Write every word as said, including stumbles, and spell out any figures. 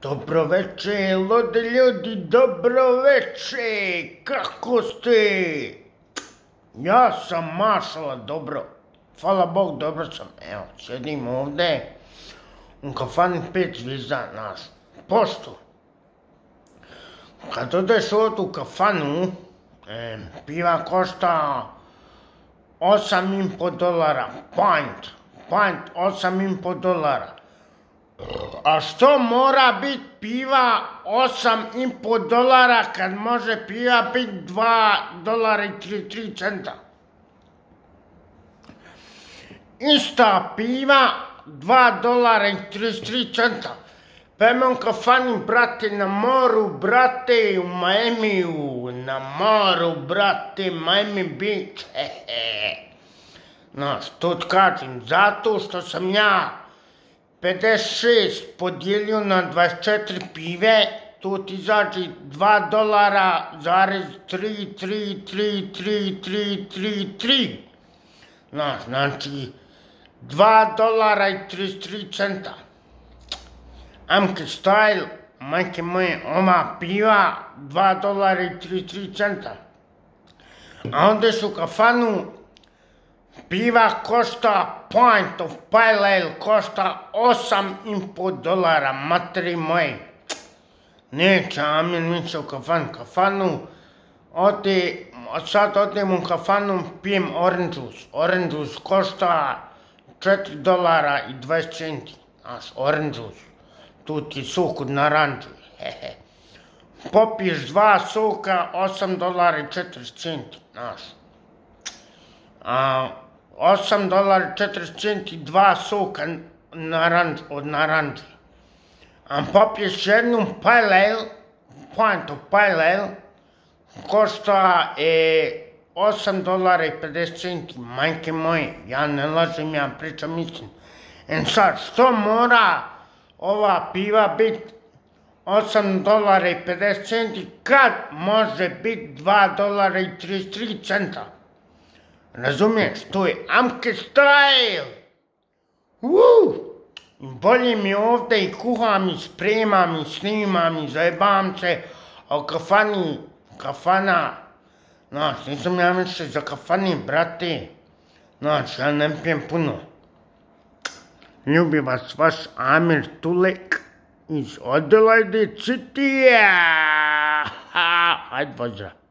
Dobro veče, ludi ljudi, dobro veče, kako ste? Ja sam mašala dobro, hvala Bog, dobro sam, evo, sjedim ovdje u kafani pet zvizda, naš, pošto, kad odeš ovdje u kafanu, e, piva košta osam i po dolara, pint, pint osam i po dolara. A što mora biti piva osam i po dolara kad može piva biti dva dolara i trideset tri centa? Ista piva dva dolara i trideset tri centa. Pa imam kafani, brate, na moru, brate, u Miamiju, na moru, brate, Miami Beach, hehe. Znaš, to ti kažem, zato što sam ja pedeset šest podijelio na dvadeset četiri pive, to ti izađe dva dolara zarez tri, tri, tri, tri, tri, tri, tri. Znaš, znači, dva dolara i trideset tri centa. Amke style, majke moje, ova piva, dva dolara i trideset tri centa. A onda su u kafanu, piva košta, pint of pale ale košta osam i po dolara, materi moji. Neće, amen, neće u kafanu, kafanu, ode, sad odem u kafanu, pijem orange juice. Orange juice košta četiri dolara i dvadeset centi, znaš, orange juice. Tu ti sok od naranđe, hehe. Popiješ dva soka, osam dolara i četrdeset centi, znaš. A, osam dolara i četrdeset centi, dva soka naranđ, od naranđe. A popiješ jednu pale ale, pint of pale ale, košta e, osam dolara i pedeset centi, majke moje, ja ne lažem, ja pričam istinu. En sad, što mora ova piva biti osam dolara i pedeset centi kad može biti dva dolara i trideset tri centa? Razumiješ, to je Amke style. Woo! Bolje mi ovdje i kuham i spremam i snimam i zajebam se, a u kafani, kafana, znaš, nisam ja više za kafani, brate, znaš, ja ne pijem puno. Ljubi vas vaš Amir Tulek iz Adelaide City. Hajde, pozdrav.